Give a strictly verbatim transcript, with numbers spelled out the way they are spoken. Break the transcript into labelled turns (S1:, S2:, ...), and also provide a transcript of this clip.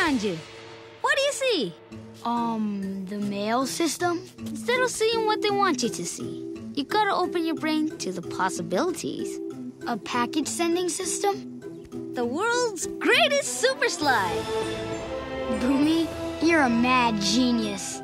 S1: behind you. What do you see?
S2: Um, the mail system?
S1: Instead of seeing what they want you to see, you gotta open your brain to the possibilities.
S2: A package sending system?
S1: The world's greatest super slide.
S2: Bumi, you're a mad genius.